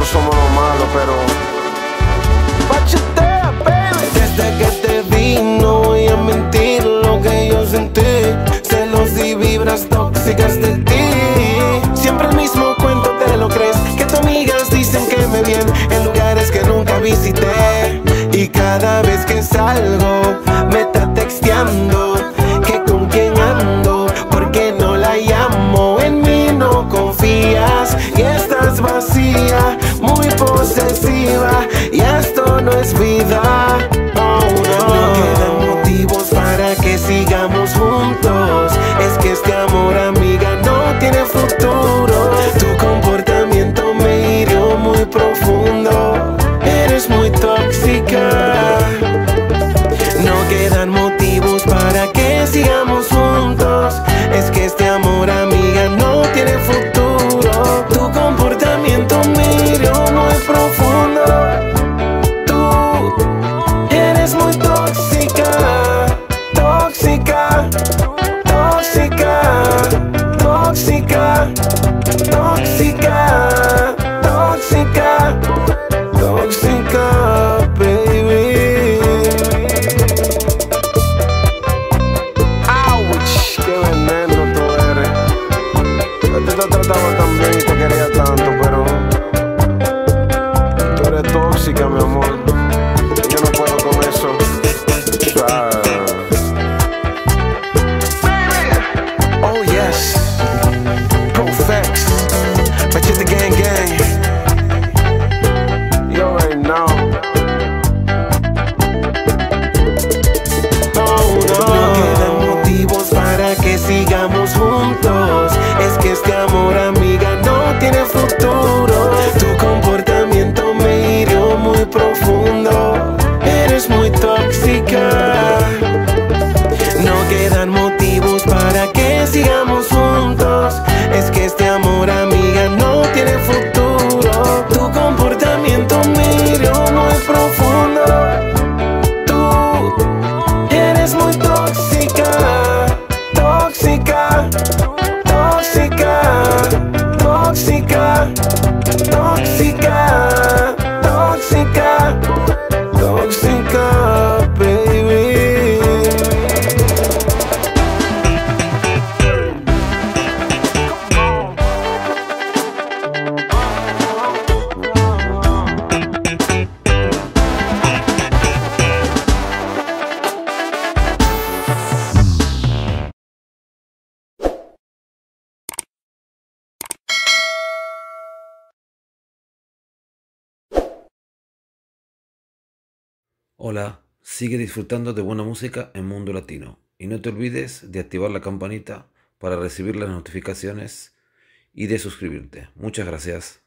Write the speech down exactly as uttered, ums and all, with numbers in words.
nosotros somos los malos, pero bachatea, baby. Desde que te vi no voy a mentir lo que yo sentí, celos y vibras tóxicas de ti. Siempre el mismo cuento te lo crees, que tus amigas dicen que me bien en lugares que nunca visité. Y cada vez que salgo me está texteando que con quién ando, porque no la llamo. En mí no confías y estás vacía, muy posesiva, y esto no es vida. Oh, no. No quedan motivos para que sigamos juntos. Es que este amor, amiga, no tiene futuro. Tu comportamiento me hirió muy profundo. Eres muy tóxica. No quedan motivos para que sigamos juntos. Es que este amor, amiga, no tiene futuro. Tu comportamiento me hirió muy profundo. Tú eres muy tóxica, tóxica, tóxica, tóxica, tóxica, tóxica, tóxica, baby. Ouch, qué veneno tú eres. Yo te trataba tan bien y te quería tanto, pero tú eres tóxica, mi amor. Yo no puedo con eso. Ah. Oh yes, Prophex, Bachata Gang Gang. You already know. Oh no. No quedan motivos para que sigamos juntos. Es que este amor, amiga, no tiene futuro. Tu comportamiento me hirió muy profundo. Eres muy tóxica. No quedan motivos para que sigamos juntos. Es que este amor, amiga, no tiene futuro. Tu comportamiento me hirió muy profundo. Tú eres muy tóxica, tóxica, tóxica, tóxica, tóxica, tóxica, tóxica, baby. Hola, sigue disfrutando de buena música en Mundo Latino y no te olvides de activar la campanita para recibir las notificaciones y de suscribirte. Muchas gracias.